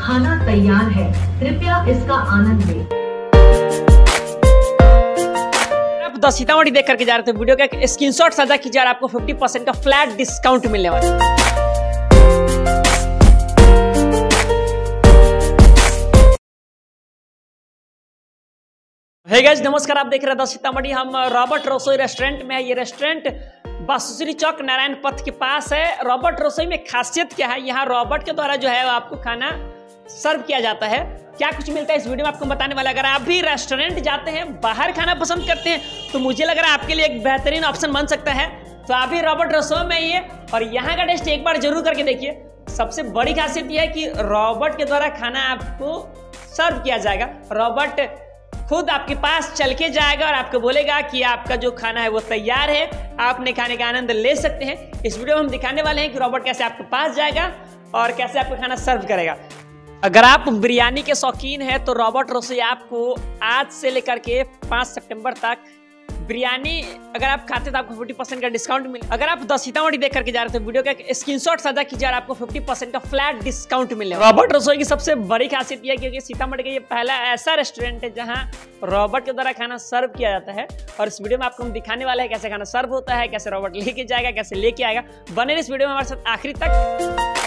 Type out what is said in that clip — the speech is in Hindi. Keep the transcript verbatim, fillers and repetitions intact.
खाना तैयार है, कृपया इसका आनंद लें। आप द सीतामढ़ी देख करके जा रहे थे, वीडियो का एक स्क्रीनशॉट साझा कीजिए और आपको पचास परसेंट का फ्लैट डिस्काउंट मिलने वाला है। हे गाइस, नमस्कार। आप देख रहे हैं द सीतामढ़ी। हम रॉबर्ट रसोई रेस्टोरेंट में है। ये रेस्टोरेंट बासुश्री चौक नारायण पथ के पास है। रॉबर्ट रसोई में खासियत क्या है, यहाँ रॉबर्ट के द्वारा जो है आपको खाना सर्व किया जाता है। क्या कुछ मिलता है इस वीडियो में आपको बताने वाला। अगर आप भी रेस्टोरेंट जाते हैं, बाहर खाना पसंद करते हैं, तो मुझे लग रहा है आपके लिए एक बेहतरीन ऑप्शन बन सकता है। तो आप भी रॉबर्ट रसोई में आइए और यहाँ का टेस्ट एक बार जरूर करके देखिए। सबसे बड़ी खासियत यह है कि रॉबर्ट के द्वारा खाना आपको सर्व किया जाएगा। रॉबर्ट खुद आपके पास चल के जाएगा और आपको बोलेगा कि आपका जो खाना है वो तैयार है, आपने खाने का आनंद ले सकते हैं। इस वीडियो में हम दिखाने वाले हैं कि रॉबर्ट कैसे आपके पास जाएगा और कैसे आपको खाना सर्व करेगा। अगर आप बिरयानी के शौकीन हैं तो रॉबर्ट रसोई आपको आज से लेकर के पाँच सितंबर तक बिरयानी अगर आप खाते तो आपको पचास परसेंट का डिस्काउंट मिले। अगर आप द सीतामढ़ी देख करके जा रहे थे, वीडियो का एक स्क्रीनशॉट साझा कीजिए और आपको पचास परसेंट का फ्लैट डिस्काउंट मिले। रॉबर्ट रसोई की सबसे बड़ी खासियत यह है क्योंकि सीतामढ़ी का ये पहला ऐसा रेस्टोरेंट है जहां रॉबर्ट के द्वारा खाना सर्व किया जाता है। और इस वीडियो में आपको हम दिखाने वाले हैं कैसे खाना सर्व होता है, कैसे रॉबर्ट लेके जाएगा, कैसे लेके आएगा। बने इस वीडियो में हमारे साथ आखिरी तक।